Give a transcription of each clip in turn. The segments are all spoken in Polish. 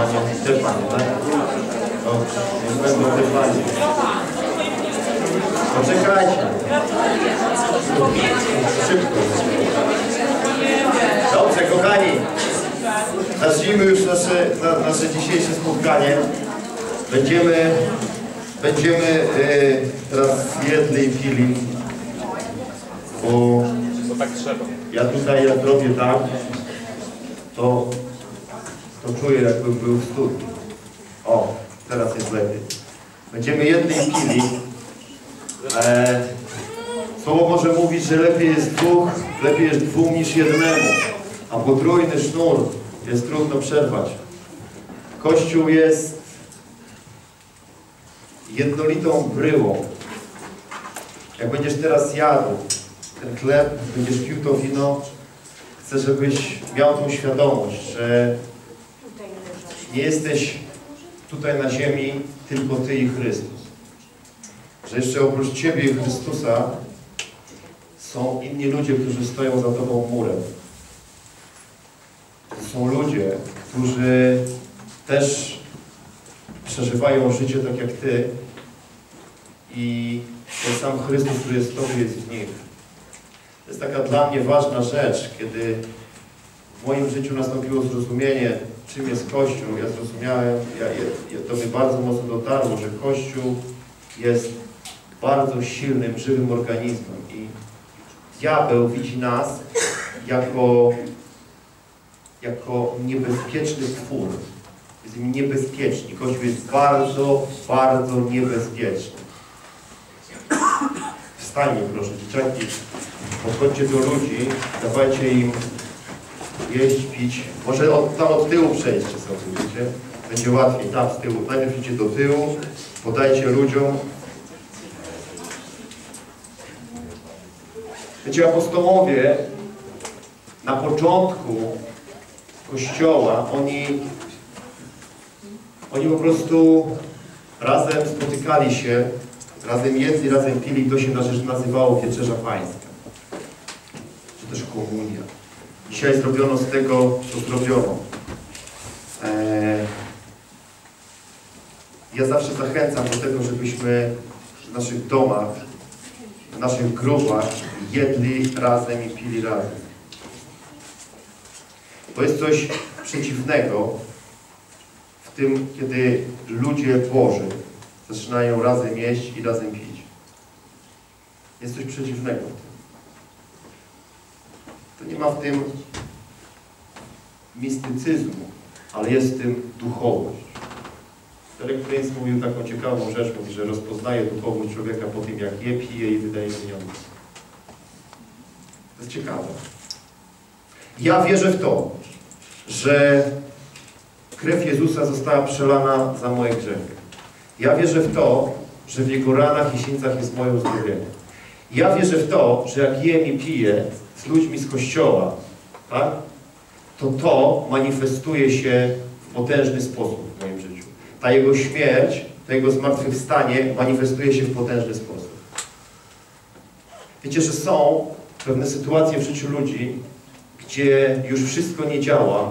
panie, te panie, tak? Dobrze, niech będą te panie. Poczekajcie. Szybko. Dobrze, kochani. Zacznijmy już nasze dzisiejsze spotkanie. Będziemy teraz jedli i pili, bo tak trzeba. ja tutaj jak robię tak, to czuję, jakbym był w studni. O, teraz jest lepiej. Będziemy jedli i pili. Słowo Boże mówi, że lepiej jest dwóm niż jednemu, a potrójny sznur jest trudno przerwać. Kościół jest jednolitą bryłą. Jak będziesz teraz jadł ten chleb, będziesz pił to wino, chcę, żebyś miał tą świadomość, że nie jesteś tutaj na ziemi tylko Ty i Chrystus. Że jeszcze oprócz Ciebie i Chrystusa są inni ludzie, którzy stoją za Tobą murem. To są ludzie, którzy też przeżywają życie tak jak Ty i ten sam Chrystus, który jest w Tobie, jest w nich. To jest taka dla mnie ważna rzecz, kiedy w moim życiu nastąpiło zrozumienie, czym jest Kościół. Ja zrozumiałem, to mi bardzo mocno dotarło, że Kościół jest bardzo silnym, żywym organizmem i diabeł widzi nas jako niebezpieczny twór. Jesteśmy niebezpieczni. Kościół jest bardzo, bardzo niebezpieczny. Wstańmy proszę, dzieciaki, podchodźcie do ludzi, dawajcie im jeść, pić. Może tam od tyłu przejdźcie sobie, wiecie? Będzie łatwiej, tam z tyłu. Najpierw idźcie do tyłu, podajcie ludziom. Wiecie, apostołowie na początku Kościoła, oni po prostu razem spotykali się, razem jedli, razem pili, to się nazywało Wieczerza Pańska, czy też komunia. Dzisiaj zrobiono z tego, co zrobiono. Ja zawsze zachęcam do tego, żebyśmy w naszych domach, w naszych grupach jedli razem i pili razem. To jest coś przeciwnego w tym, kiedy ludzie Boży zaczynają razem jeść i razem pić. Jest coś przeciwnego w tym. To nie ma w tym mistycyzmu, ale jest w tym duchowość. Derek Prince mówił taką ciekawą rzecz, mówi, że rozpoznaje duchowość człowieka po tym, jak je, pije i wydaje pieniądze. To jest ciekawe. Ja wierzę w to, że krew Jezusa została przelana za moje grzechy. Ja wierzę w to, że w Jego ranach i sińcach jest moje uzdrowienie. Ja wierzę w to, że jak jem i piję z ludźmi z Kościoła, tak, to manifestuje się w potężny sposób w moim życiu. Ta Jego śmierć, to Jego zmartwychwstanie manifestuje się w potężny sposób. Wiecie, że są pewne sytuacje w życiu ludzi, gdzie już wszystko nie działa.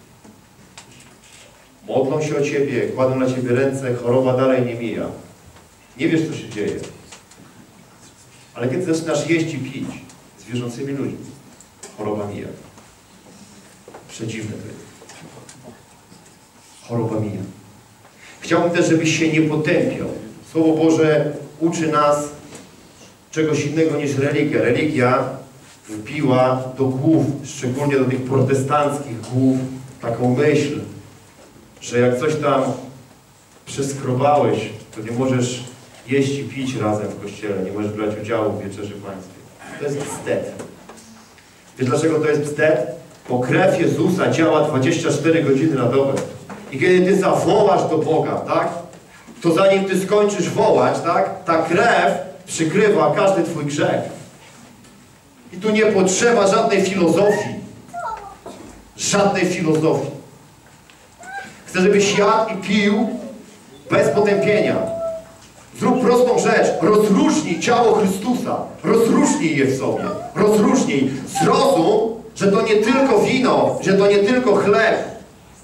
Modlą się o Ciebie, kładą na Ciebie ręce, choroba dalej nie mija. Nie wiesz, co się dzieje. Ale kiedy zaczynasz jeść i pić z wierzącymi ludźmi, choroba mija. Przedziwne to jest. Choroba mija. Chciałbym też, żebyś się nie potępiał. Słowo Boże uczy nas czegoś innego niż religia. Religia wbiła do głów, szczególnie do tych protestanckich głów, taką myśl, że jak coś tam przeskrobałeś, to nie możesz jeść i pić razem w Kościele, nie możesz brać udziału w Wieczerzy Pańskiej. To jest bzdet. Wiesz dlaczego to jest bzdet? Bo krew Jezusa działa 24 godziny na dobę. I kiedy Ty zawołasz do Boga, tak? To zanim Ty skończysz wołać, tak? Ta krew przykrywa każdy Twój grzech. I tu nie potrzeba żadnej filozofii. Żadnej filozofii. Chcę, żebyś jadł i pił bez potępienia. Zrób prostą rzecz. Rozróżnij ciało Chrystusa. Rozróżnij je w sobie. Rozróżnij. Zrozum, że to nie tylko wino, że to nie tylko chleb,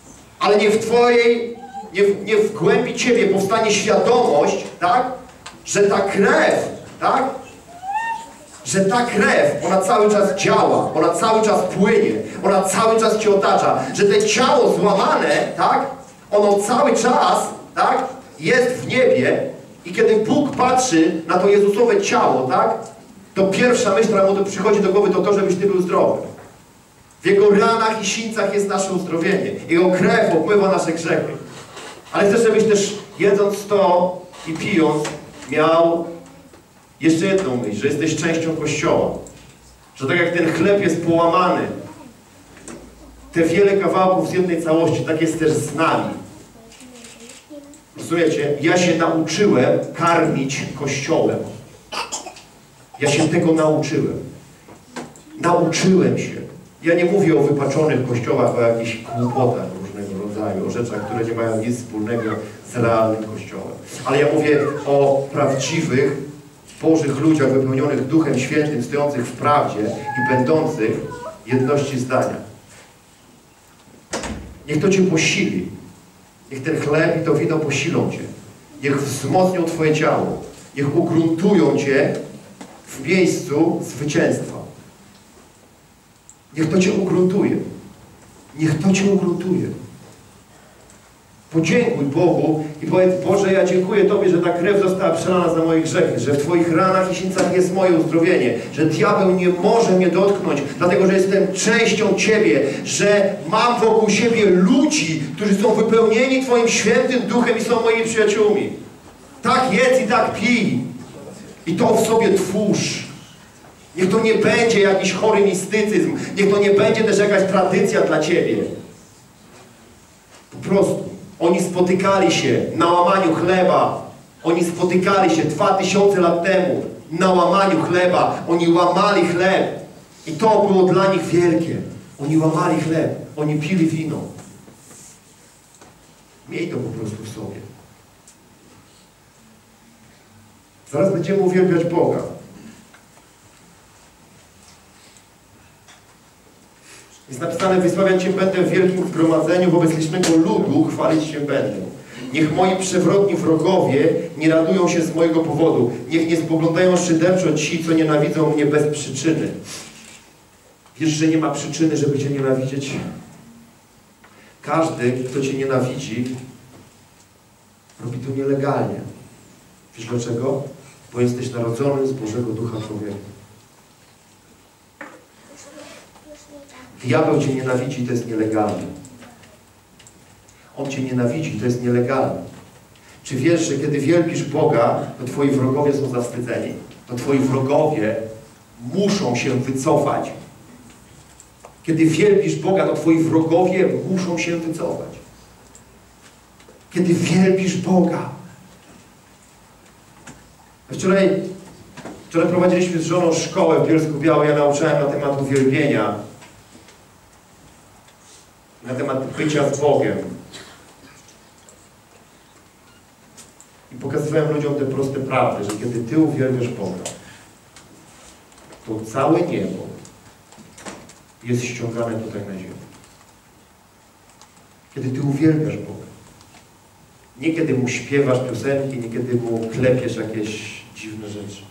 Ale niech w Twojej, nie w głębi Ciebie powstanie świadomość, tak? Że ta krew, tak? Że ta krew, ona cały czas działa, ona cały czas płynie, ona cały czas Cię otacza, że te ciało złamane, tak? Ono cały czas, tak? Jest w niebie i kiedy Bóg patrzy na to Jezusowe ciało, tak? To pierwsza myśl, która mu przychodzi do głowy, to to, żebyś Ty był zdrowy. W Jego ranach i sińcach jest nasze uzdrowienie. Jego krew obmywa nasze grzechy. Ale chcę, żebyś też jedząc to i pijąc miał jeszcze jedną myśl, że jesteś częścią Kościoła. Że tak jak ten chleb jest połamany, te wiele kawałków z jednej całości, tak jest też z nami. Rozumiecie? Ja się nauczyłem karmić Kościołem. Ja się tego nauczyłem. Nauczyłem się. Ja nie mówię o wypaczonych kościołach, o jakichś głupotach różnego rodzaju, o rzeczach, które nie mają nic wspólnego z realnym Kościołem. Ale ja mówię o prawdziwych, Bożych ludziach wypełnionych Duchem Świętym, stojących w prawdzie i będących jedności zdania. Niech to Cię posili. Niech ten chleb i to wino posilą Cię. Niech wzmocnią Twoje ciało. Niech ugruntują Cię w miejscu zwycięstwa. Niech to Cię ugruntuje. Niech to Cię ugruntuje. Podziękuj Bogu i powiedz: Boże, ja dziękuję Tobie, że ta krew została przelana za moje grzechy, że w Twoich ranach i sińcach jest moje uzdrowienie, że diabeł nie może mnie dotknąć, dlatego że jestem częścią Ciebie, że mam wokół siebie ludzi, którzy są wypełnieni Twoim świętym duchem i są moimi przyjaciółmi. Tak jedz i tak pij. I to w sobie twórz. Niech to nie będzie jakiś chory mistycyzm. Niech to nie będzie też jakaś tradycja dla Ciebie. Po prostu. Oni spotykali się na łamaniu chleba. Oni spotykali się 2000 lat temu na łamaniu chleba. Oni łamali chleb. I to było dla nich wielkie. Oni łamali chleb. Oni pili wino. Miej to po prostu w sobie. Zaraz będziemy uwielbiać Boga. Jest napisane: wysławiać Cię będę w wielkim zgromadzeniu, wobec licznego ludu chwalić Cię będę. Niech moi przewrotni wrogowie nie radują się z mojego powodu. Niech nie spoglądają szyderczo ci, co nienawidzą mnie bez przyczyny. Wiesz, że nie ma przyczyny, żeby Cię nienawidzieć? Każdy, kto Cię nienawidzi, robi to nielegalnie. Wiesz dlaczego? Bo jesteś narodzony z Bożego Ducha człowieka. Diabeł Cię nienawidzi, to jest nielegalne. On Cię nienawidzi, to jest nielegalne. Czy wiesz, że kiedy wielbisz Boga, to Twoi wrogowie są zawstydzeni? To Twoi wrogowie muszą się wycofać. Kiedy wielbisz Boga, to Twoi wrogowie muszą się wycofać. Kiedy wielbisz Boga. Wczoraj prowadziliśmy z żoną szkołę w Bielsku-Białej. Ja nauczałem na temat uwielbienia. Na temat bycia z Bogiem. I pokazywałem ludziom te proste prawdy, że kiedy Ty uwielbiasz Boga, to całe niebo jest ściągane tutaj na ziemię. Kiedy Ty uwielbiasz Boga. Nie kiedy Mu śpiewasz piosenki, nie kiedy Mu klepiesz jakieś dziwne rzeczy.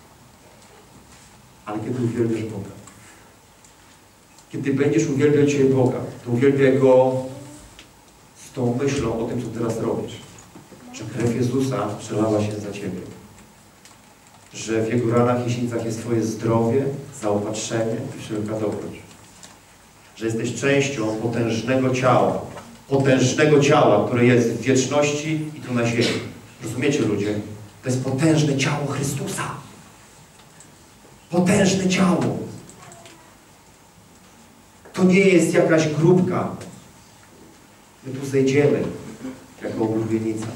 Ale kiedy uwielbiasz Boga. Kiedy będziesz uwielbiał Ciebie Boga, to uwielbiaj Go z tą myślą o tym, co teraz robisz. Że krew Jezusa przelała się za Ciebie. Że w Jego ranach i sińcach jest Twoje zdrowie, zaopatrzenie i wszelka dobroć. Że jesteś częścią potężnego ciała, które jest w wieczności i tu na ziemi. Rozumiecie, ludzie? To jest potężne ciało Chrystusa. Potężne ciało. To nie jest jakaś grupka. My tu zejdziemy jako oblubienica.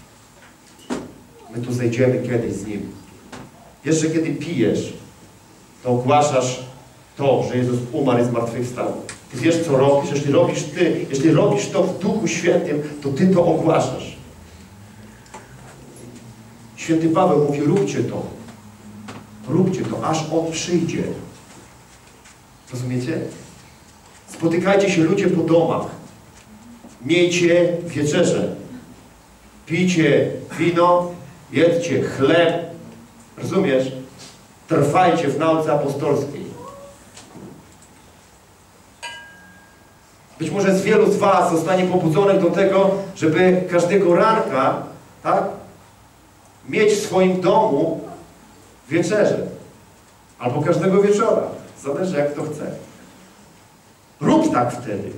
My tu zejdziemy kiedyś z Nim. Wiesz, że kiedy pijesz, to ogłaszasz to, że Jezus umarł i zmartwychwstał. Ty wiesz, co robisz. Jeśli robisz to w Duchu Świętym, to Ty to ogłaszasz. Święty Paweł mówi: róbcie to. Róbcie to, aż On przyjdzie. Rozumiecie? Spotykajcie się ludzie po domach. Miejcie wieczerzę. Pijcie wino, jedzcie chleb. Rozumiesz? Trwajcie w nauce apostolskiej. Być może z wielu z was zostanie pobudzonych do tego, żeby każdego ranka, tak, mieć w swoim domu wieczerzę. Albo każdego wieczora. Zależy, jak kto chce. Rób tak wtedy.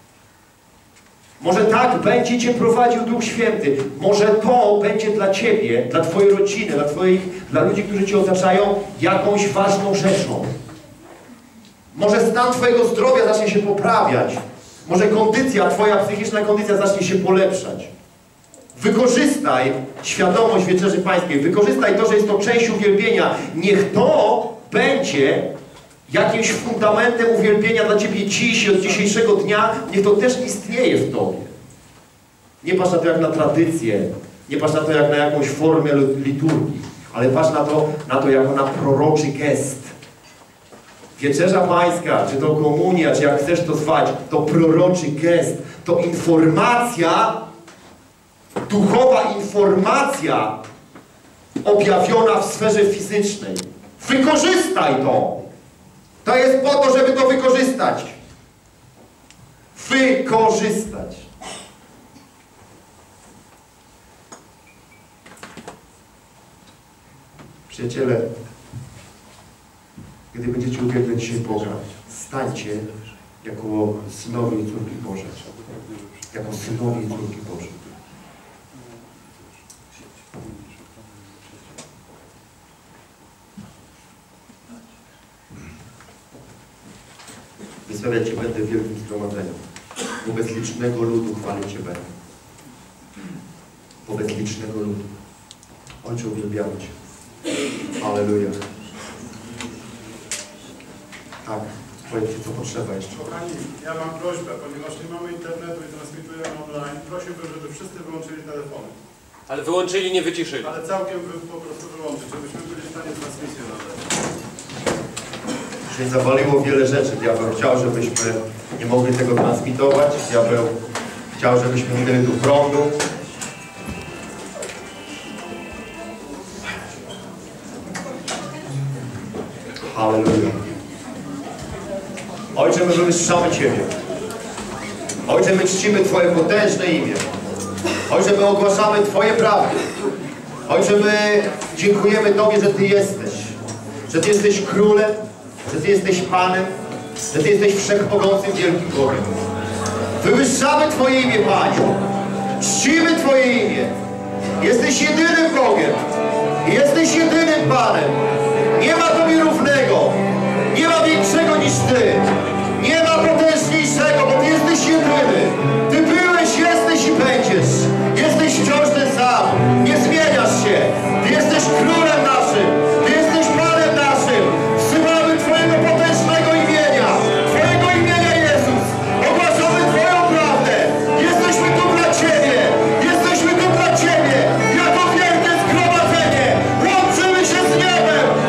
Może tak będzie cię prowadził Duch Święty. Może to będzie dla ciebie, dla twojej rodziny, dla ludzi, którzy cię otaczają, jakąś ważną rzeczą. Może stan twojego zdrowia zacznie się poprawiać. Może twoja psychiczna kondycja zacznie się polepszać. Wykorzystaj świadomość Wieczerzy Pańskiej. Wykorzystaj to, że jest to część uwielbienia. Niech to będzie jakimś fundamentem uwielbienia dla ciebie dziś i od dzisiejszego dnia. Niech to też istnieje w tobie. Nie patrz na to jak na tradycję. Nie patrz na to jak na jakąś formę liturgii. Ale patrz na to jako na proroczy gest. Wieczerza Pańska, czy to komunia, czy jak chcesz to zwać, to proroczy gest. To informacja, duchowa informacja objawiona w sferze fizycznej. Wykorzystaj to. To jest po to, żeby to wykorzystać. Wykorzystać. Przyjaciele, gdy będziecie uwielbiać dzisiaj Boga, stańcie jako synowie i córki Boże. Jako synowie i córki Boże. Wysławiać Cię będę w wielkim zgromadzeniu. Wobec licznego ludu chwalić Cię będę. Wobec licznego ludu. Ojcze, uwielbiamy Cię. Halleluja. Tak, powiedzcie, co potrzeba jeszcze. Kochani, ja mam prośbę, ponieważ nie mamy internetu i transmitujemy online, prosiłbym, żeby wszyscy wyłączyli telefony. Ale wyłączyli, nie wyciszyli. Ale całkiem po prostu wyłączyć, żebyśmy byli w stanie transmisję nadać. Dzisiaj zawaliło wiele rzeczy. Diabeł chciał, żebyśmy nie mogli tego transmitować. Diabeł chciał, żebyśmy nie mieli tu prądu. Halleluja. Ojcze, my wywyższamy Ciebie. Ojcze, my czcimy Twoje potężne imię. Ojcze, my ogłaszamy Twoje prawdy. Ojcze, my dziękujemy Tobie, że Ty jesteś. Że Ty jesteś Królem, że Ty jesteś Panem, że Ty jesteś Wszechmogącym Wielkim Bogiem. Wywyższamy Twoje imię, Panie. Czcimy Twoje imię. Jesteś jedynym Bogiem. Jesteś jedynym Panem. Nie ma Tobie równego. Nie ma większego niż Ty. Nie ma potężniejszego, bo Ty jesteś jedyny. Ty byłeś, jesteś i będziesz. Jesteś wciąż ten sam. Nie zmieniasz się. Ty jesteś Królem naszym. Ty jesteś Panem naszym. Wzywamy Twojego potężnego imienia. Twojego imienia, Jezus. Ogłaszamy Twoją prawdę. Jesteśmy tu dla Ciebie. Jesteśmy tu dla Ciebie. Jako wielkie zgromadzenie. Łączymy się z niebem.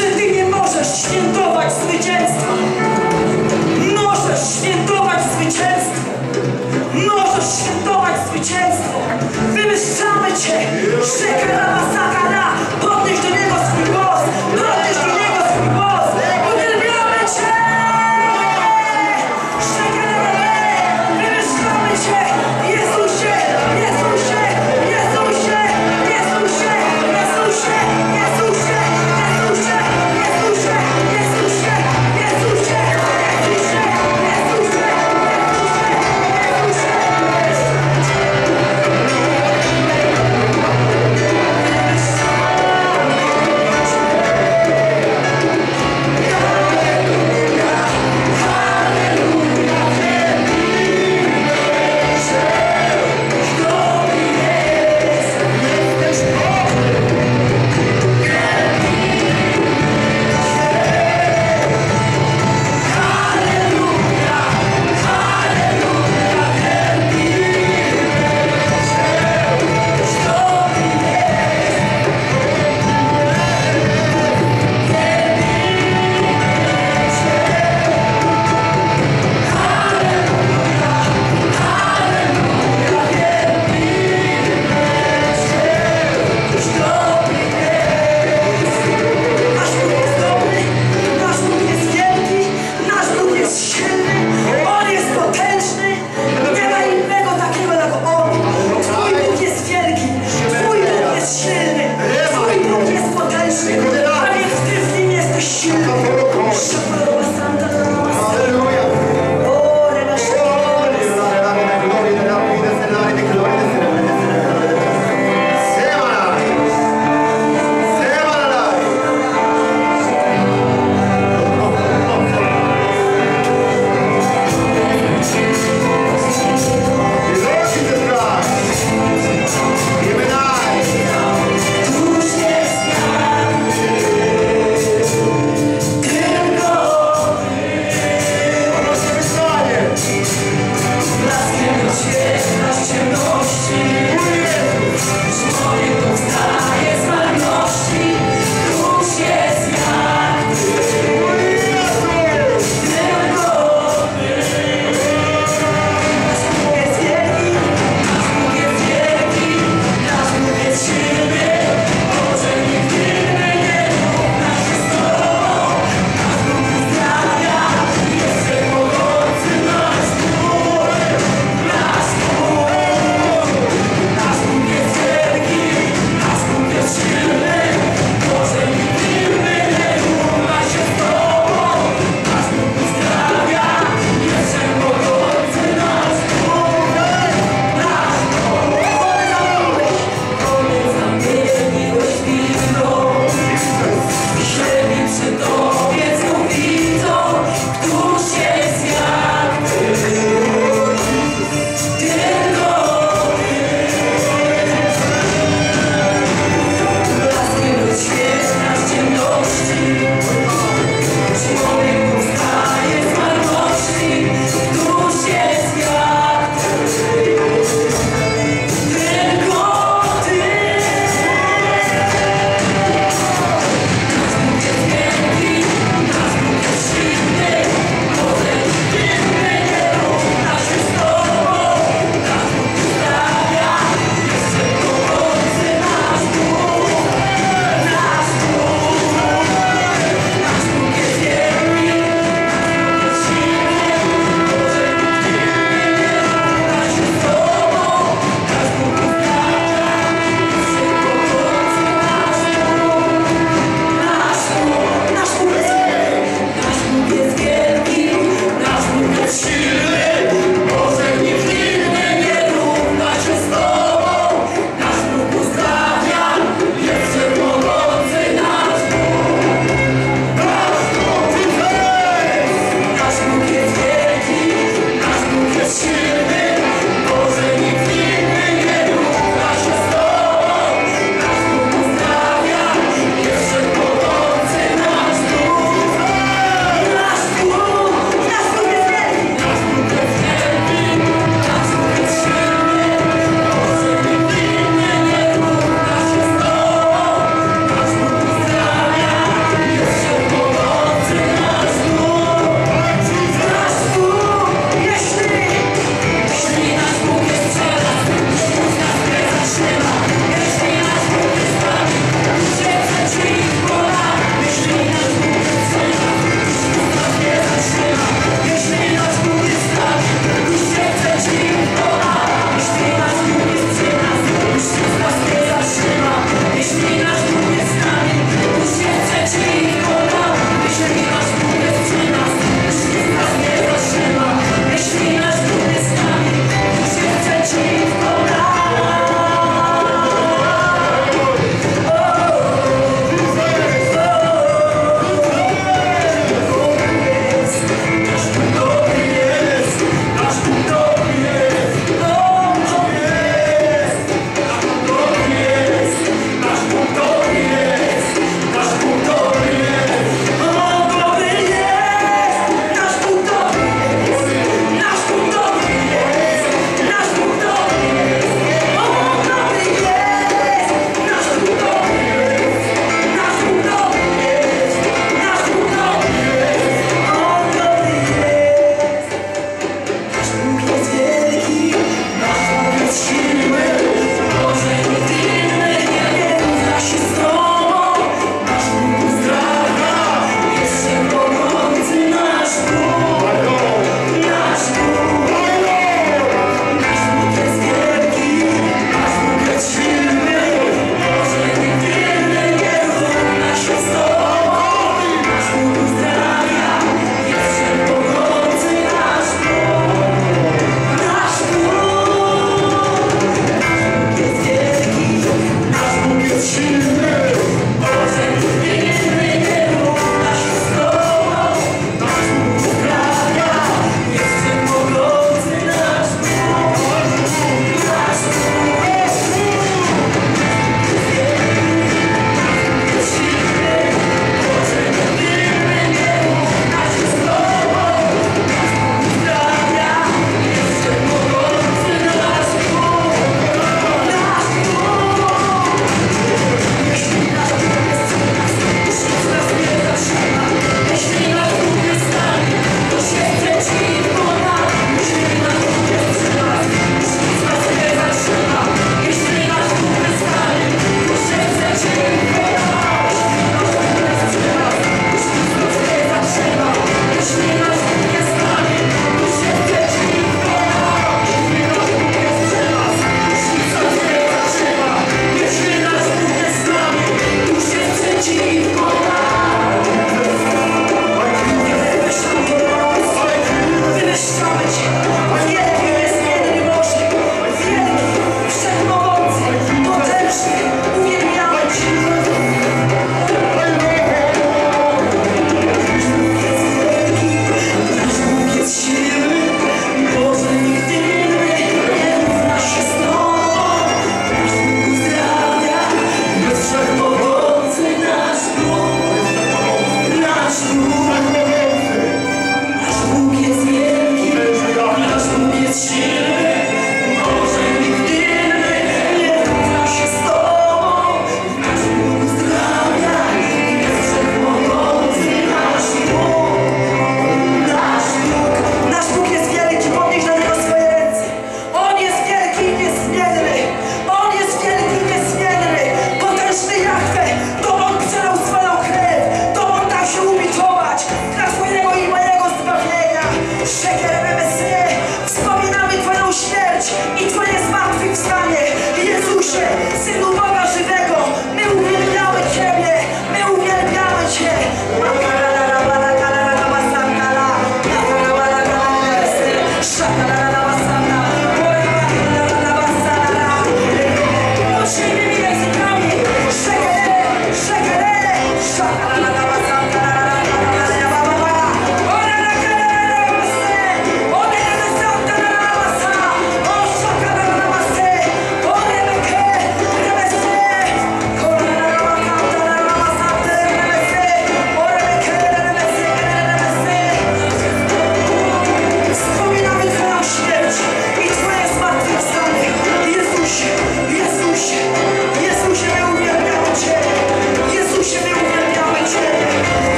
że Ty nie możesz świętować zwycięstwa. Możesz świętować zwycięstwo. Możesz świętować zwycięstwo. Wywyższamy Cię. Szekara masakara. Podnieś do Niego swój głos. Podnieś do Niego swój głos. Uwielbiamy Cię. Szekara. Wywyższamy Cię. Jezusie. Jezusie. Jezusie. Jezusie. Jezusie. Jezusie. Jezusie. Jezusie. Jezusie. Jezusie. Jezusie. Jezusie.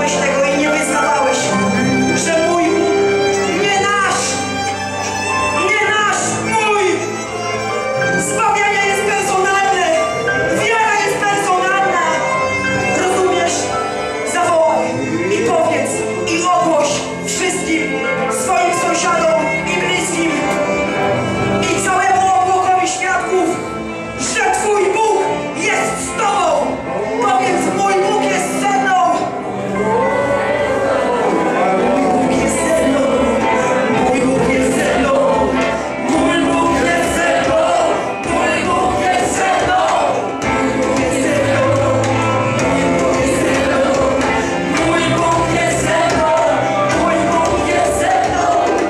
słuchałeś tego i nie wyznawałeś, że mój Bóg, nie nasz, mój! Zbawienie jest personalne, wiara jest personalna. Rozumiesz? Zawołaj i powiedz i ogłoś wszystkim swoim sąsiadom i bliskim i całemu obłokowi świadków, że Twój Bóg jest z Tobą. Powiedz, mój Bóg jest ze mną. Mój Bóg jest ze mną. Mój Bóg jest ze mną. Mój Bóg jest ze mną. Mój Bóg jest ze mną. Mój Bóg jest ze mną. Mój Bóg jest ze mną. Mój Bóg jest ze mną.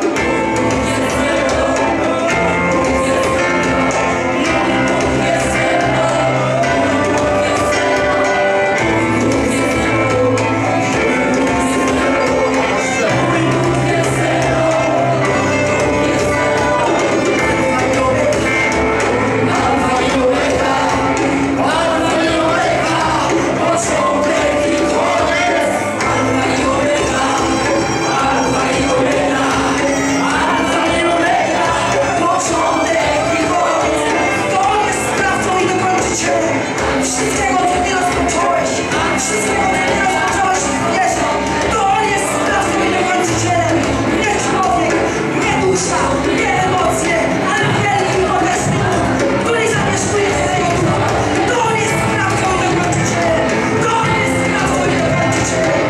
Wszystkiego, co Ty rozpocząłeś, wszystkiego, co Ty rozpocząłeś w wierze, to On jest sprawcą i dokończycielem. Nie człowiek, nie dusza, nie emocje, ale wielki i bolesny Bóg, który zamieszkuje w tego ducha. To On jest sprawcą i dokończycielem. To On jest sprawcą i dokończycielem.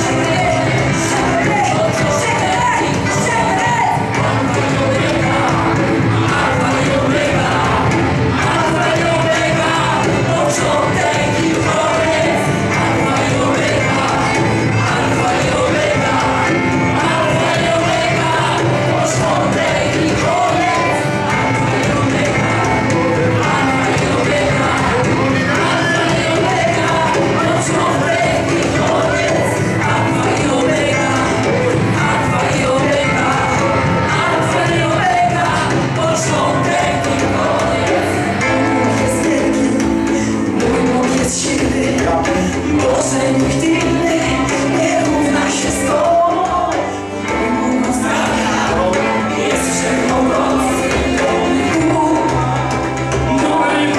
Boże, nikt inny nie równa się z Tobą. Mój Bóg uzdrawia, jest wszechmogący. Mój Bóg, mój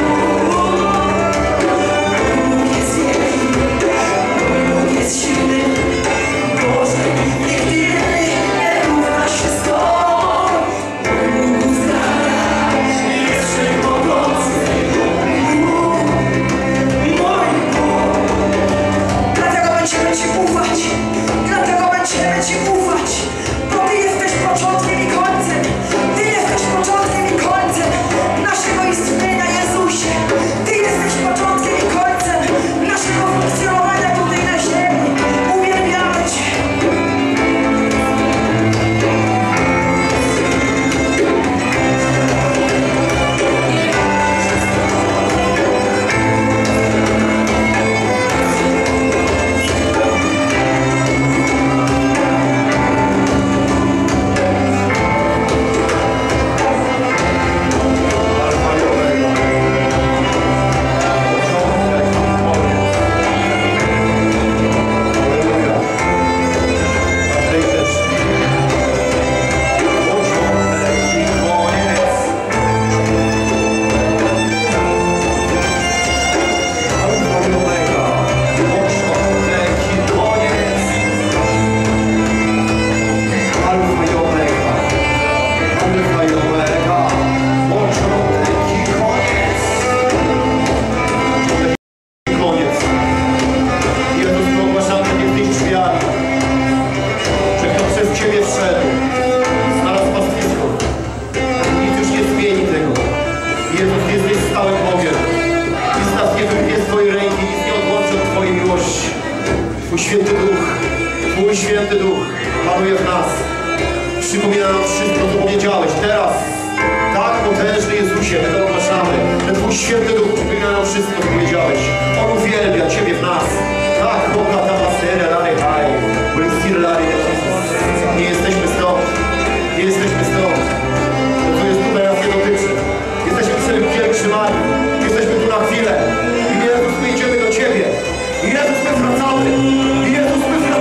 Bóg jest wielki, mój Bóg jest silny. Boże, nikt inny nie równa się z Tobą. Mój Bóg uzdrawia, jest wszechmogący. Będziemy Ci ufać, dlatego będziemy Ci ufać, bo Ty jesteś początkiem i końcem, Ty jesteś początkiem i końcem naszego istnienia, Jezusie. Ty jesteś początkiem i końcem naszego funkcjonowania tutaj na ziemi. Uwielbiamy Cię. Twój Święty Duch panuje w nas. Przypomina nam wszystko, co powiedziałeś. Teraz, tak potężny Jezusie, my to ogłaszamy, że Twój Święty Duch przypomina nam wszystko, co powiedziałeś. On uwielbia Ciebie w nas. Tak, Boga ta pasteria, rary, haj, blistir, rary, nie jesteśmy stąd. Nie jesteśmy stąd. To, co jest tutaj, nas nie dotyczy. Jesteśmy przed pielgrzymami. Jesteśmy tu na chwilę. I Jezus, my idziemy do Ciebie. I Jezus, my wracamy. I Jezus, my wracamy.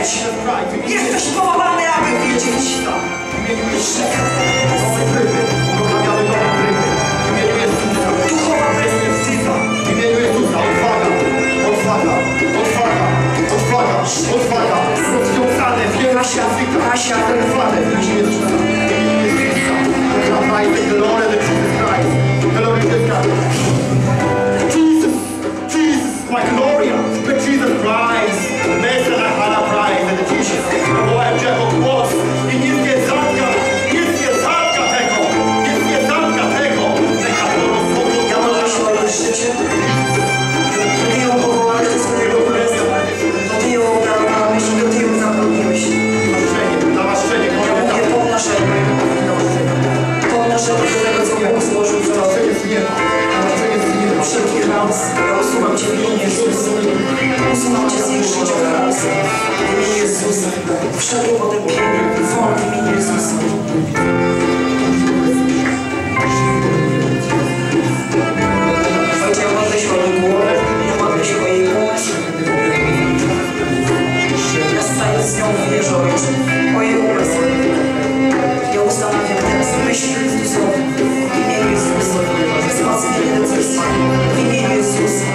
wiedzieć. Jesteś powołany, aby wiedzieć. Duchowa perspektywa. W imieniu Jezusa, odwaga. Rozwiązane, Kasia. odwiązane w imieniu Jezusa. Glory to Jesus Christ. Glory to God. Jesus, my Gloria, but Jesus Christ, Mesa na Hala Christ, and Jesus, wołałem Ciebie głos i nic nie zatka tego, Ja modlę się o jej życie. To Ty ją powołałeś do swojego królestwa. To Ty ją ogarnąłeś i to Ty ją zapełniłeś. namaszczenie, Ja mówię podnoszenie do tego, co Bóg złożył w tobie. Wszelki chaos. Ja usuwam Cię w imieniu Jezusa. Usuwam Cię z jej życia chaos. W imieniu Jezusa. Wszelkie potępienie. Won w imieniu Jezusa. Ojcze, ja modlę się o jej głowę. Ja modlę się o jej umysł. Ja staję z nią w wierze, Ojcze. O jej umysł. Ja ustanawiam teraz myśli Chrystusowe. W imieniu Jezusa. Wzmocnienie decyzji. W imieniu Jezusa.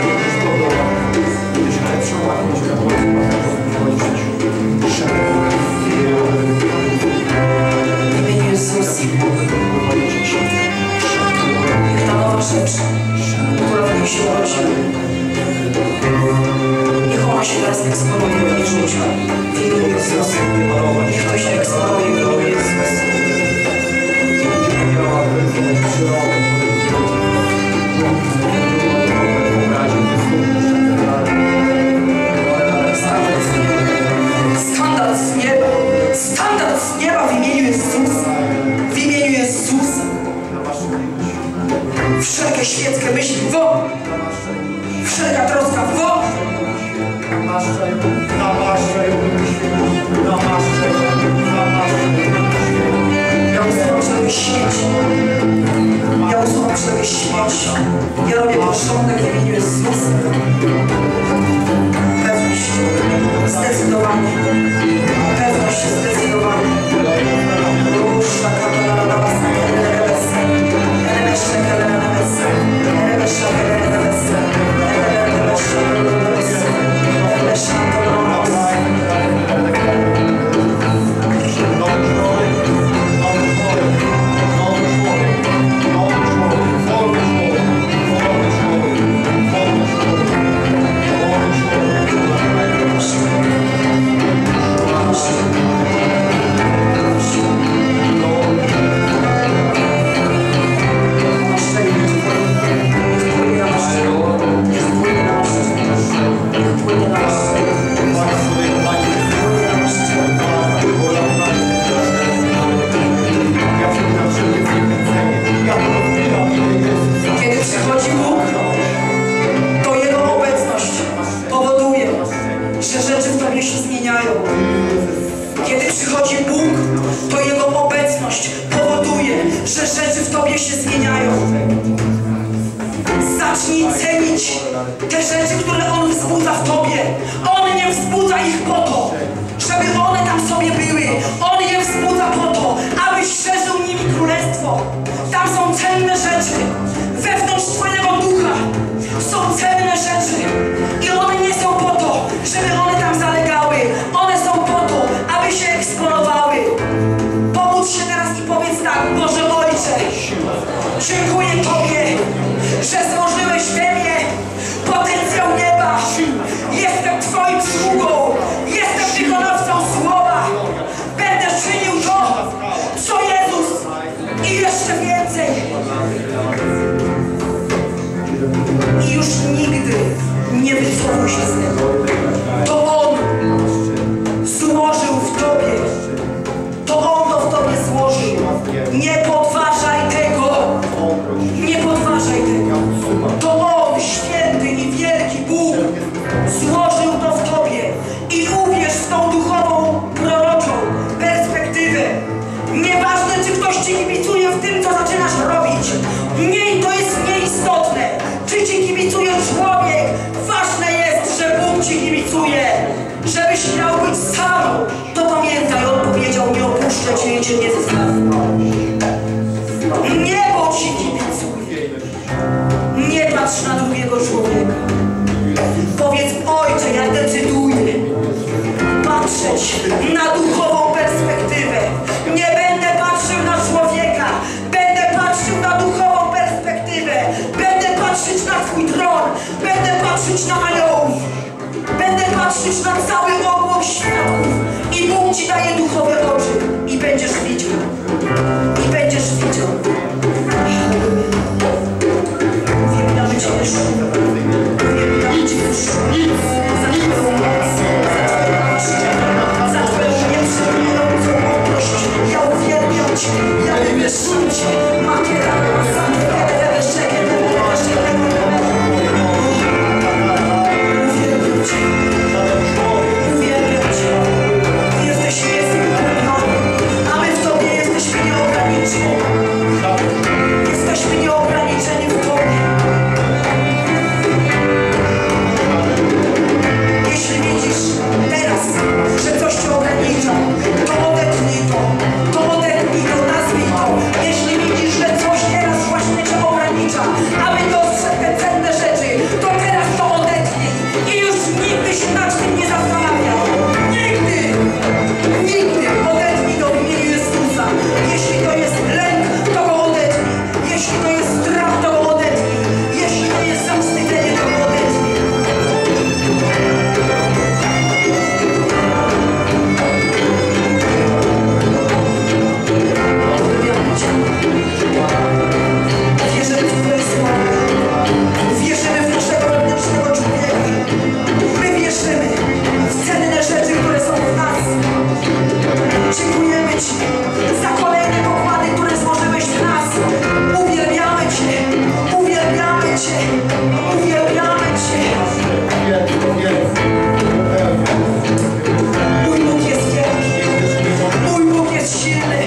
W imieniu Jezusa. Niech ta nowa rzecz, która w niej się urodziła, niech ona się teraz eksponuje w jej życiu. W imieniu Jezusa. Niech to się eksponuje w imieniu Jezusa. Skandal z nieba! Skandal z nieba w imieniu Jezusa! W imieniu Jezusa! Wszelkie świeckie myśli won! Wszelka troska won! Ja usuwam wszelkie śmieci. Ja usuwam wszelkie śmieci. Ja robię porządek w imieniu Jezusa. Pewność. Zdecydowanie. Pewność zdecydowanie. Rusza kameralabasa. Zacznij cenić te rzeczy, które On wzbudza w Tobie. On nie wzbudza ich po to, żeby one tam sobie były. On je wzbudza po to, abyś szerzył nimi królestwo. Tam są cenne rzeczy. Wewnątrz Twojego ducha są cenne rzeczy. I one nie są po to, żeby one tam zalegały. One są po to, aby się eksponowały. Pomódl się teraz i powiedz tak: Boże Ojcze, dziękuję Tobie, że złożyłeś we mnie potencjał nieba. Jestem Twoim sługą. Jestem wykonawcą słowa. Będę czynił to, co Jezus i jeszcze więcej. I już nigdy nie wycofuj się z tego. To On złożył w Tobie. To On to w Tobie złożył. Nie podważaj tego. Nie podważaj tego. To On, święty i wielki Bóg, złożył to w Tobie. I uwierz w tą duchową, proroczą perspektywę. Nieważne, czy ktoś Ci kibicuje w tym, co zaczynasz robić. To jest nieistotne. Czy Ci kibicuje człowiek? Ważne jest, że Bóg Ci kibicuje. Że żebyś miał być samą, to pamiętaj, on powiedział, nie opuszczę cię i cię nie zostawię. Niebo ci kibicuje. Nie patrz na drugiego człowieka. Powiedz, ojcze, ja decyduję patrzeć na duchową perspektywę. Nie będę patrzył na człowieka, będę patrzył na duchową perspektywę. Będę patrzeć na twój tron, będę patrzeć na aniołów, będę patrzeć na cały obłok światów i Bóg ci daje duchowe oczy i będziesz widział. I będziesz widział. Uwielbiamy cię jeszcze. Uwielbiamy cię jeszcze. Za twoją moc, za twoją nieprzemieniającą mądrość. Ja uwielbiam cię, ja wywyższam cię. Makiera, uwielbiam cię. Uwielbiam cię. Ty jesteś niezwykły, a my w tobie jesteśmy nieograniczeni. Jesteśmy nieograniczeni w tobie. Jeśli widzisz teraz, że coś cię ogranicza, to odetnij to, nazwij to. Jeśli widzisz, że coś teraz właśnie cię ogranicza, aby dostrzec te cenne rzeczy, to teraz to odetnij i już nigdy się nad tym nie zastanawiał. Nigdy! Nigdy! Odetnij to w imieniu Jezusa. Jeśli to jest lęk, to go odetnij. Jeśli to jest strach, to go odetnij. Jeśli to jest zawstydzenie, to go odetnij. Wierzymy w Twoje słowo. Wierzymy w naszego wewnętrznego człowieka. My wierzymy w cenne rzeczy, które są w nas. Dziękujemy Ci za kolejne pokłady, które złożyłeś w nas. Uwielbiamy Cię. Uwielbiamy Cię. Uwielbiamy Cię. Mój Bóg jest wielki. Mój Bóg jest silny.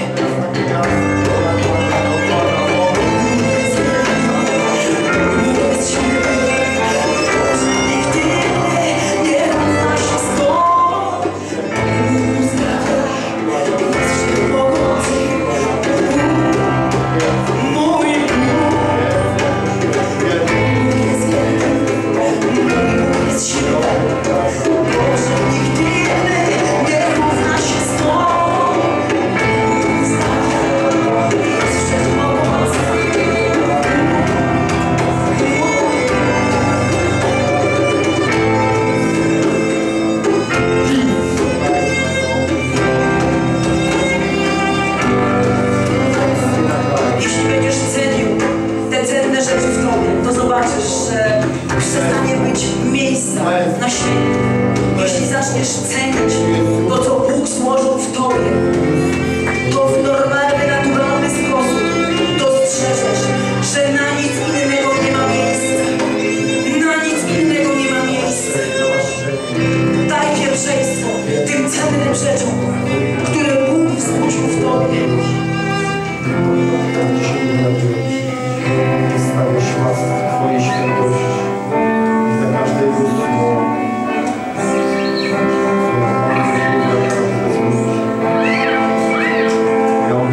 Jeśli będziesz cenił te cenne rzeczy w tobie, to zobaczysz, że przestanie być miejsca na świecie. Jeśli zaczniesz cenić to, co Bóg złożył w tobie, to w normalny, naturalny sposób dostrzeżesz, że na nic innego nie ma miejsca. Na nic innego nie ma miejsca. Daj pierwszeństwo tym cennym rzeczom, które Bóg wzbudził w tobie. Stawiasz łask Twojej świętości i za każde słowo. Ja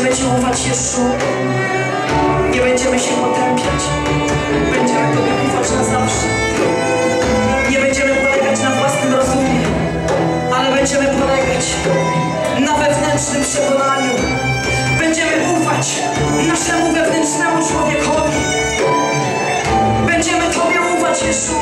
Będziemy Ci ufać, Jeszu. Nie będziemy się potępiać. Będziemy Tobie ufać na zawsze. Nie będziemy polegać na własnym rozumie, ale będziemy polegać na wewnętrznym przekonaniu. Będziemy ufać naszemu wewnętrznemu człowiekowi. Będziemy Tobie ufać, Jeszu.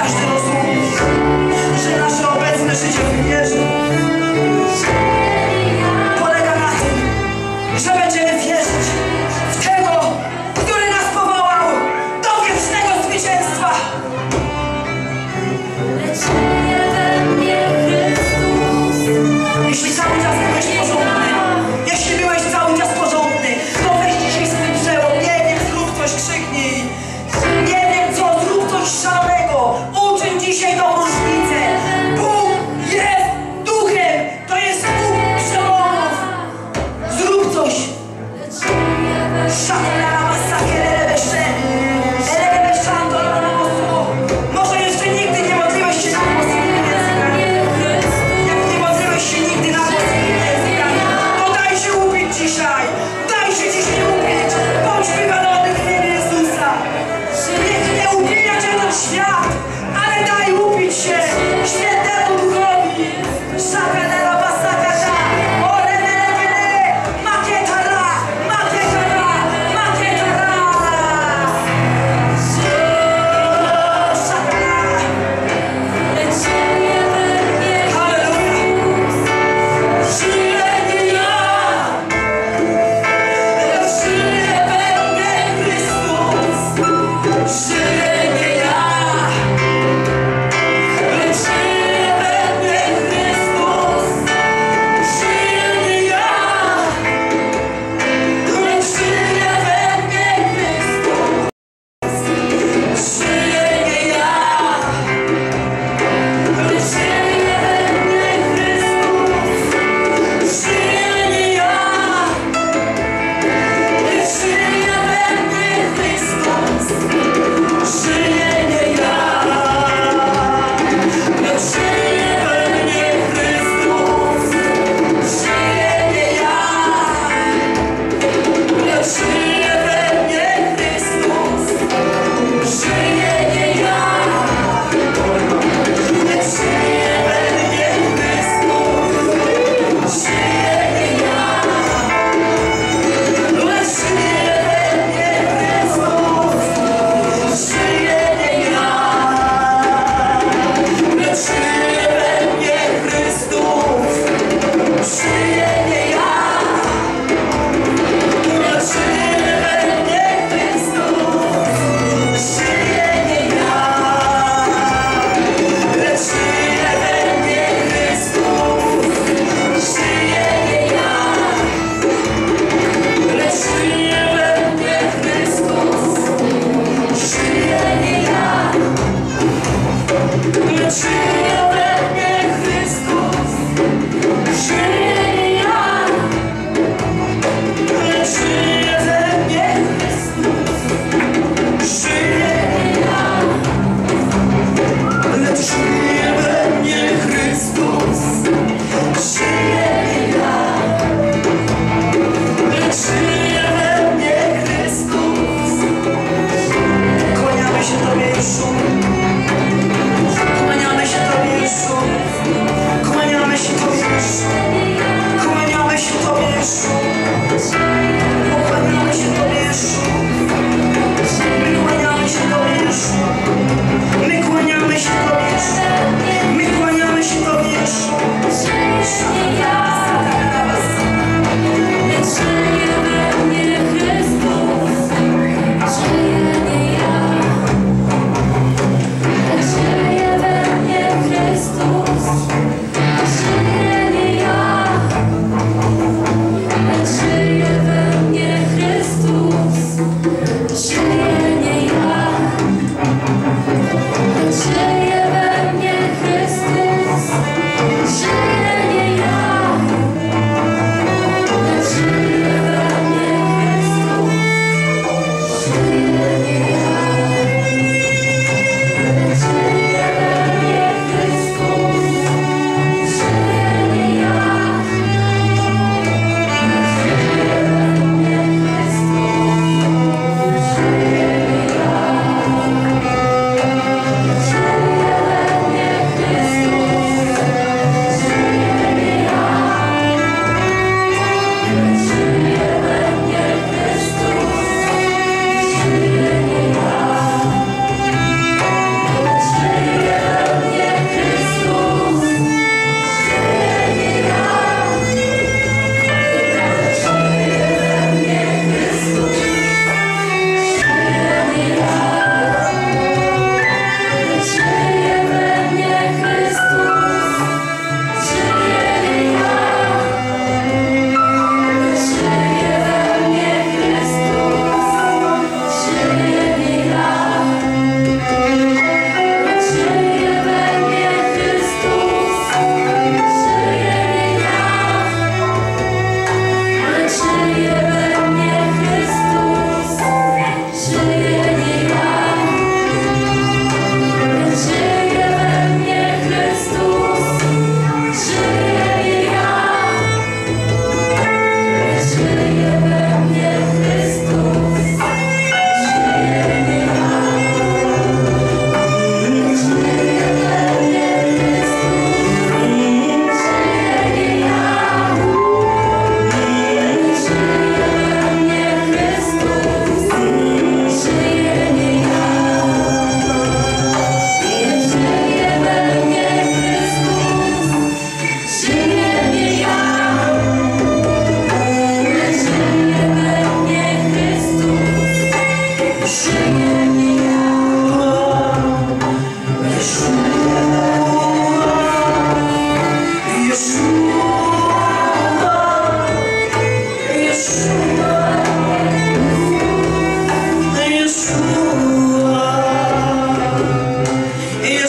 każdy rozumie, że nasze obecne życie w wierze polega na tym, że będziemy wierzyć w tego, który nas powołał do wiecznego zwycięstwa. Jeśli cały czas byłeś porządny, jeśli byłeś cały czas porządny, to weź dzisiaj swój przełom, nie wiem, zrób coś, krzyknij. Nie wiem co, zrób coś szalonego, uczyń dzisiaj tą różnicę. Bóg jest duchem, to jest Bóg przełomów. Zrób coś. Może jeszcze nigdy nie modliłeś się na głos innymi językami. Jak nie modliłeś się nigdy na głos innymi językami, to daj się upić dzisiaj. Daj się dzisiaj upić. Bądź wywalony w imię Jezusa. Niech nie upija cię ten świat, ale daj upić się świętemu Duchowi. Szakadera basakada. Orenelegele. Makietara. Makietara. Makietara. My kłaniamy się Tobie, Jezu.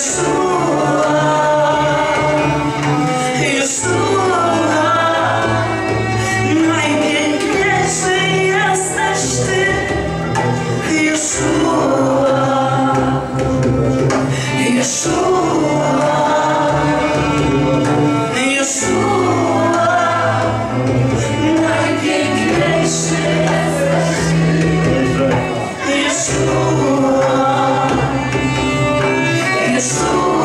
najpiękniejszy jesteś Ty, Jeszua, najpiękniejszy jesteś Ty, Jeszua.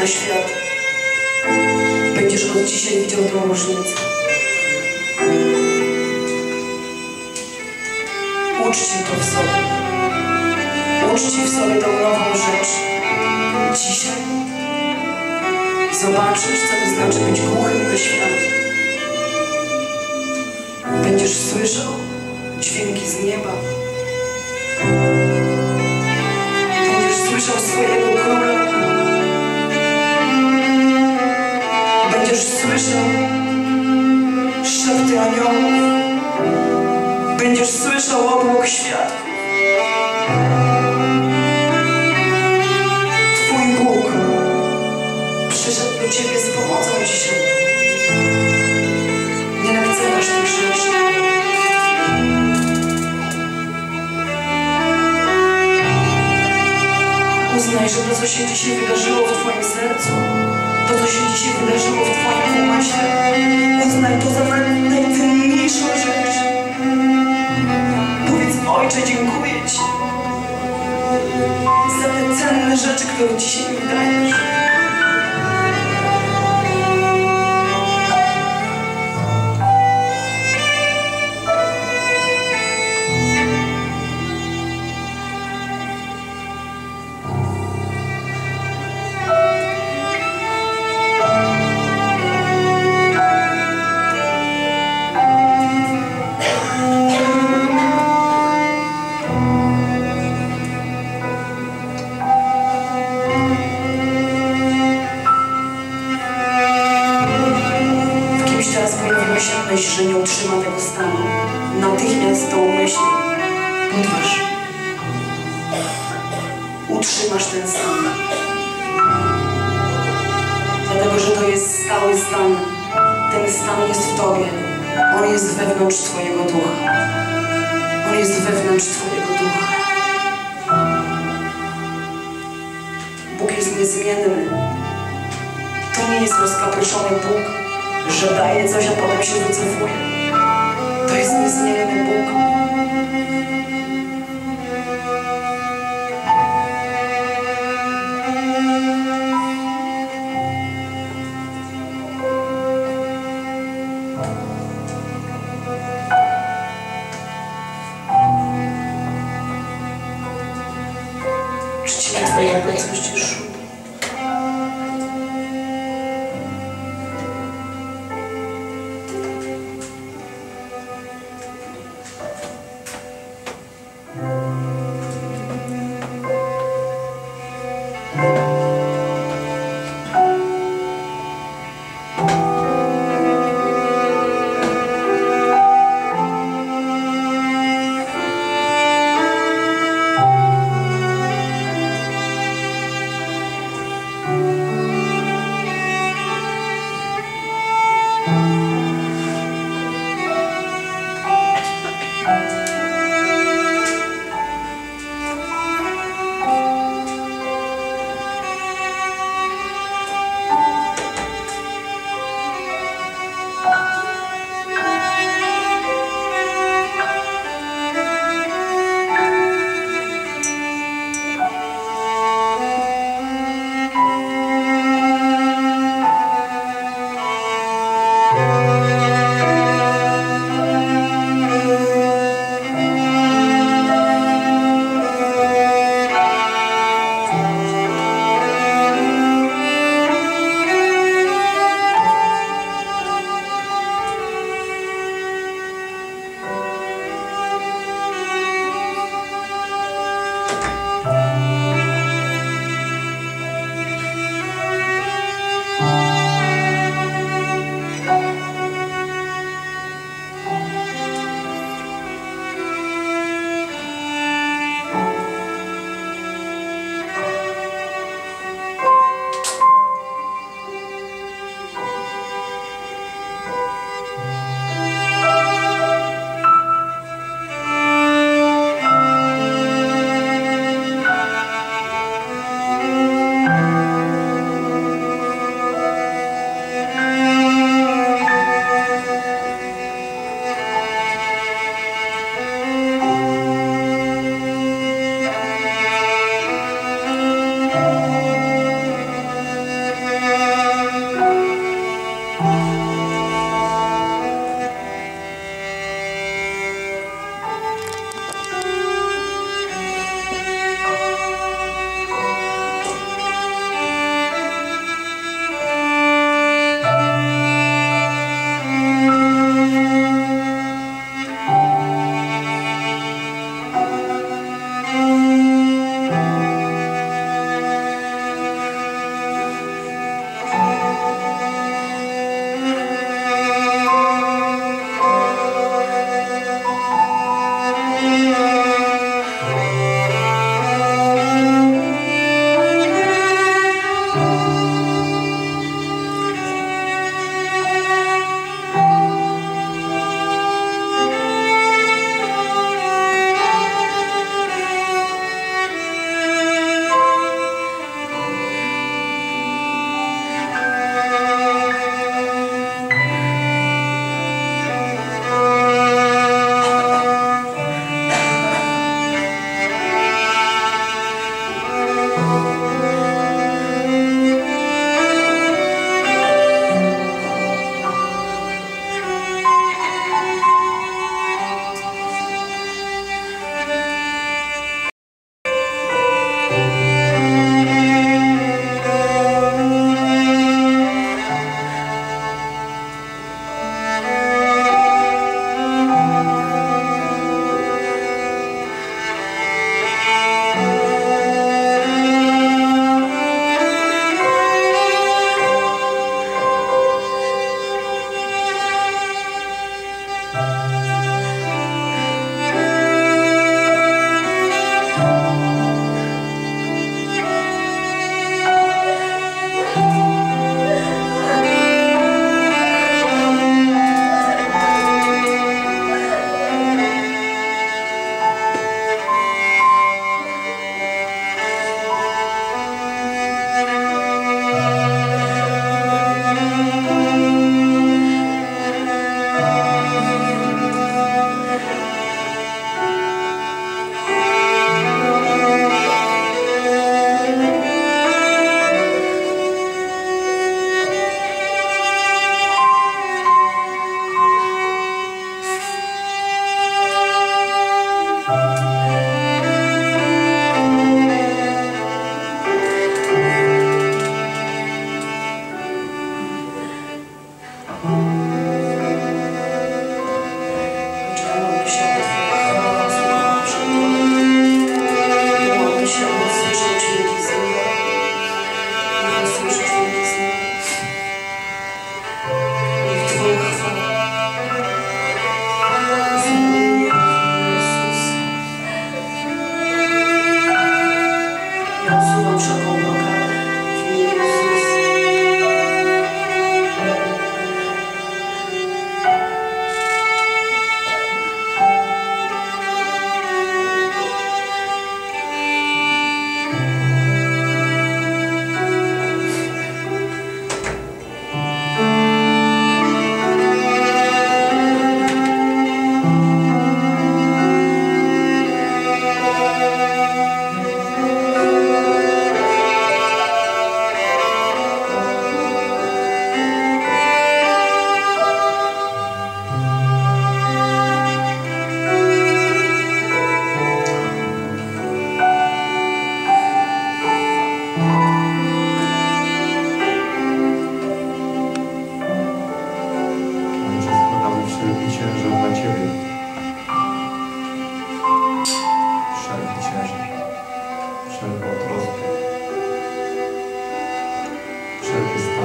na świat. Będziesz od dzisiaj widział tę różnicę. Uczci to w sobie. Uczci w sobie tą nową rzecz. Dzisiaj zobaczysz, co to znaczy być głuchym na świat. Będziesz słyszał dźwięki z nieba. Będziesz słyszał swojego króla. Będziesz słyszał szepty aniołów. Będziesz słyszał obłok światów. Twój Bóg przyszedł do ciebie z pomocą dzisiaj. Nie lekceważ tych rzeczy. Uznaj, że to, co się dzisiaj wydarzyło w twoim sercu, to, co się dzisiaj wydarzyło w twoim umyśle, uznaj to za najcenniejszą rzecz. Powiedz: Ojcze, dziękuję Ci za te cenne rzeczy, które dzisiaj mi dajesz. Myśl, że nie utrzyma tego stanu. Natychmiast tą myśl podważ. Utrzymasz ten stan. Dlatego, że to jest stały stan. Ten stan jest w tobie. On jest wewnątrz twojego ducha. On jest wewnątrz twojego ducha. Bóg jest niezmienny. To nie jest rozkapryszony Bóg, że daje coś, a potem się wycofuje. To jest niezmienny Bóg. Czcimy Twoją obecność, Jeszu.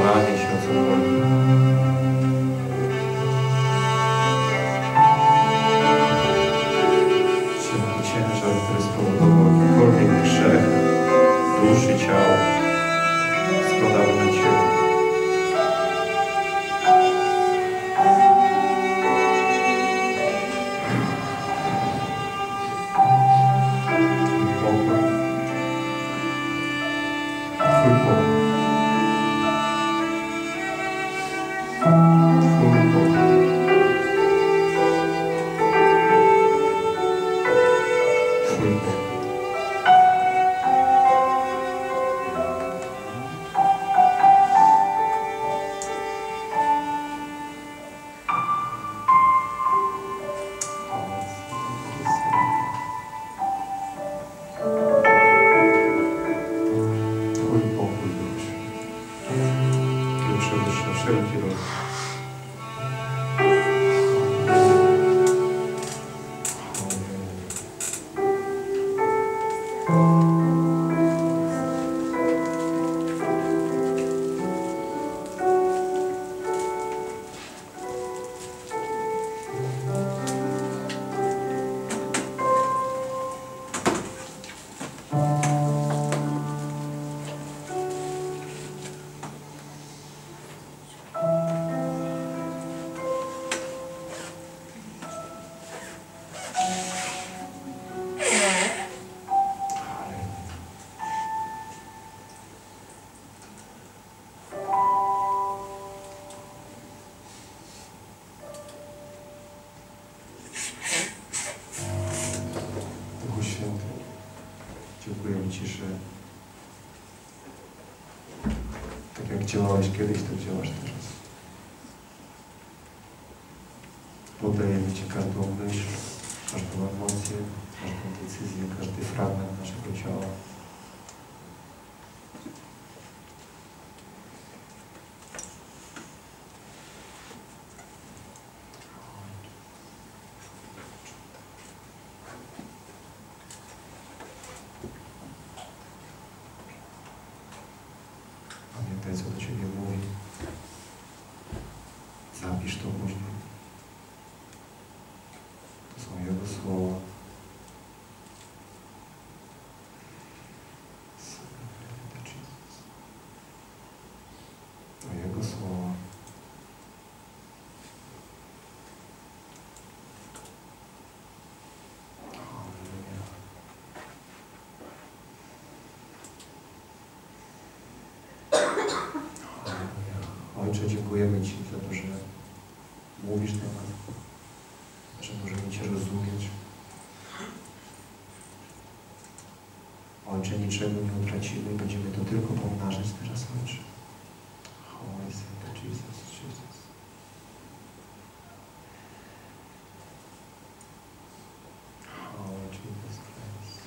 Dokładnie się o co chodzi. Wszelki ciężar, który spowodował jakikolwiek grzech duszy, ciała, składamy na Ciebie. Dziękuję Ci, że tak jak działałeś kiedyś, tak działasz teraz. Poddajemy Ci każdą myśl, każdą emocję, każdą decyzję, każdy fragment naszego ciała. Pamiętaj, co do Ciebie mówi. Zapisz to później. To są Jego słowa. To Jego słowa. Ojcze, dziękujemy Ci za to, że mówisz do nas, że możemy Cię rozumieć. Ojcze, niczego nie utracimy, będziemy to tylko pomnażać teraz, Ojcze. Holy Saint Jesus, Jesus. Holy Jesus Christ.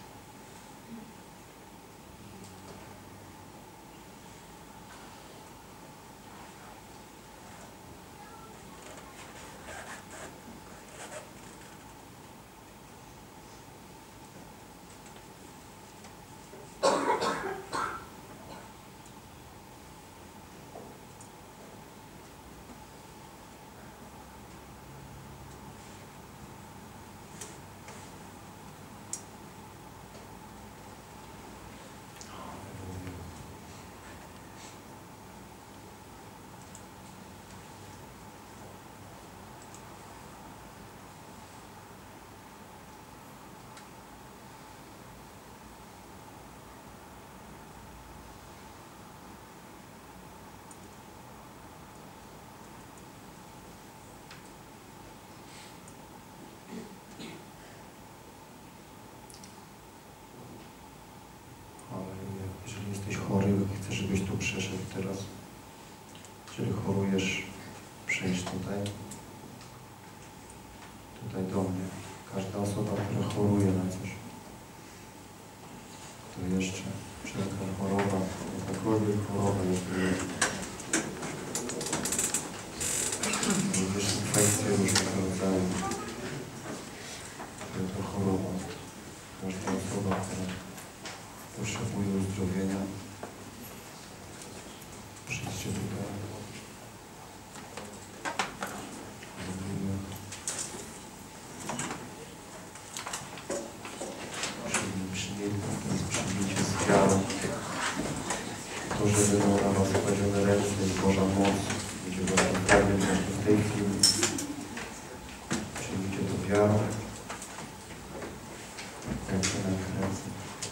Jeżeli jesteś chory i chcesz, żebyś tu przeszedł teraz, jeżeli chorujesz, przejdź tutaj do mnie. Każda osoba, która choruje na coś. Kto jeszcze? Wszelka choroba, jakakolwiek choroba jest. Również infekcje różnego rodzaju. To choroba. Każda osoba, która potrzebuje uzdrowienia, przyjdź Chodźcie tutaj. Przyjmijcie z wiarą to, że będą na was kładzione ręce i Boża moc będzie waszym Bogiem w tej chwili. Przyjmijcie to wiarą. Ręce na ręce.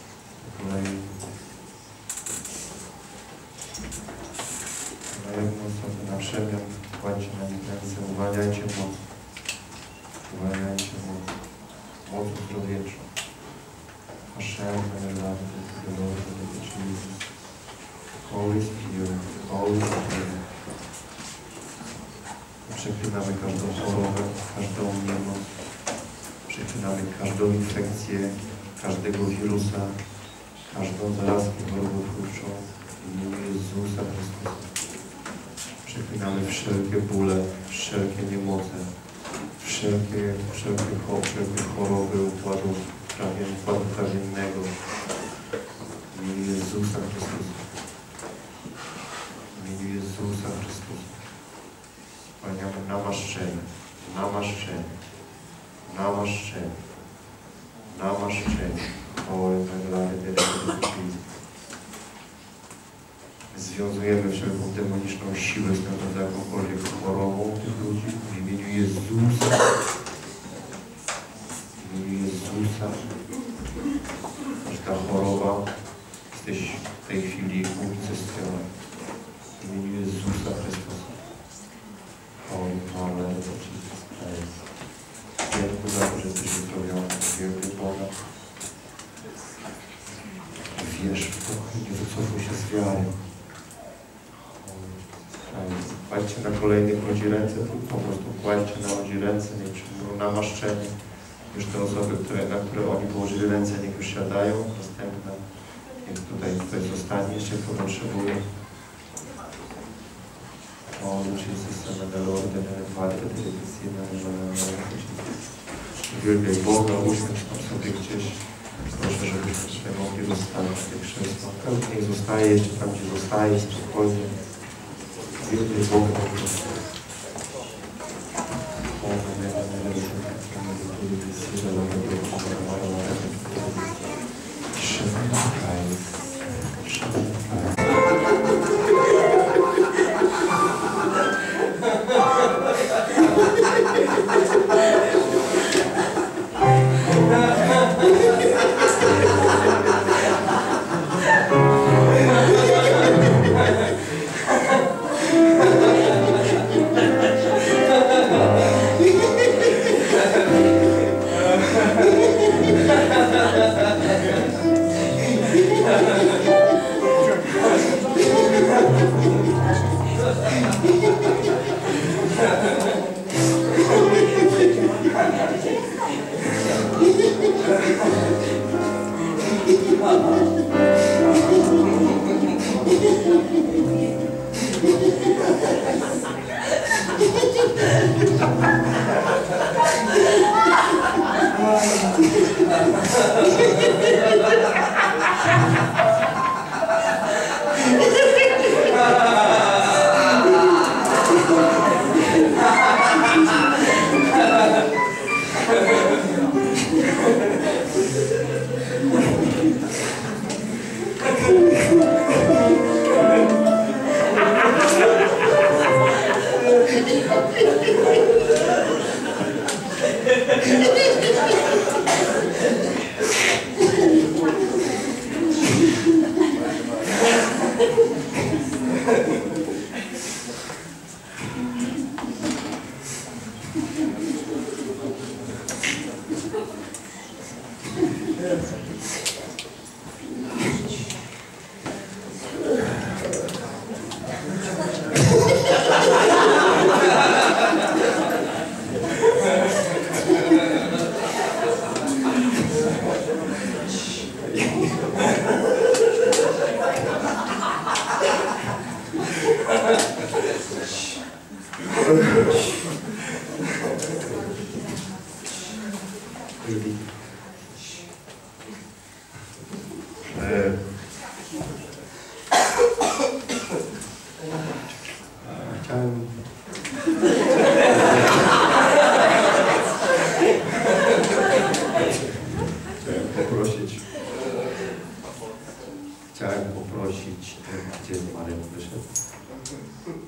Kolejną osobę na przemian. Kładźcie na nich ręce. Uwalniajcie moc. Uwalniajcie moc. Moc uzdrowieczą. Hashem, the Lord of Jesus. Holy Spirit, Holy Spirit. Przeklinamy każdą chorobę, każdą niemoc. Przeklinamy każdą infekcję, każdego wirusa, każdą zarazkę chorobotwórczą w imieniu Jezusa Chrystusa. Przeklinamy wszelkie bóle, wszelkie niemoce, wszelkie choroby układu trawiennego w imieniu Jezusa Chrystusa. W imieniu Jezusa Chrystusa. Wspaniamy namaszczenie, namaszczenie, namaszczenie, namaszczenie. Związujemy wszelką demoniczną siłę z jakąkolwiek chorobą tych ludzi w imieniu Jezusa. W imieniu Jezusa. Każda choroba, jesteś w tej chwili unicestwiona. W imieniu Jezusa Chrystusa. Holy Father of Jesus Christ. Dziękuję za to, że jesteś uzdrowiony. Wielki Boga. Wierz w to i nie wycofuj się z wiary. Kładźcie na kolejnych ludzi ręce, po prostu kładźcie na ludzi ręce, niech przyjmą namaszczenie. Już te osoby, na które oni położyli ręce, niech już siadają. Następna, niech tutaj ktoś zostanie, jeszcze kto potrzebuje. O, Jesus, the Lord, the Father, the Son, Wielbiaj Boga, usiądź tam sobie gdzieś. Proszę, żebyśmy tutaj mogli zostawić te krzesła. Każdy niech zostaje jeszcze tam, gdzie zostaje, spokojnie. Wielbiaj Boga. wyszedł.